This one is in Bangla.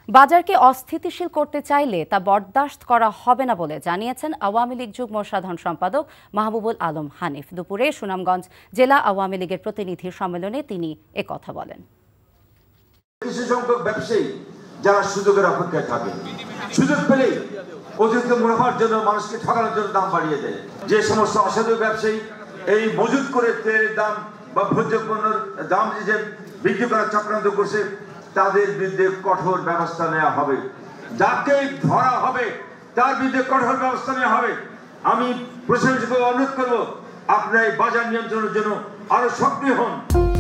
বাজারকে অস্থিতিশীল করতে চাইলে তা বরদাস্ত করা হবে না বলে জানিয়েছেন আওয়ামী লীগ যুগ্ম সাধারণ সম্পাদক মাহবুবুল আলম হানিফ। দুপুরে সুনামগঞ্জ জেলা আওয়ামী লীগের প্রতিনিধি সম্মেলনে তিনি একথা বলেন। কিছু সংখ্যক ব্যবসায়ী যারা সুযোগের অপেক্ষায় থাকে, সুযোগ পেলে অতিরিক্ত মুনাফার জন্য মানুষকে ঠকানোর জন্য দাম বাড়িয়ে দেয়। যে সমস্ত অসাধু ব্যবসায়ী এই মজুত করে তেলের দাম বা ভোজ্য পণ্যের দাম যে বৃদ্ধি করার চক্রান্ত করছে, তাদের বিরুদ্ধে কঠোর ব্যবস্থা নেওয়া হবে। যাকে ধরা হবে তার বিরুদ্ধে কঠোর ব্যবস্থা নেওয়া হবে। আমি প্রশাসনকে অনুরোধ করব, আপনারা এই বাজার নিয়ন্ত্রণের জন্য আরো সক্রিয় হন।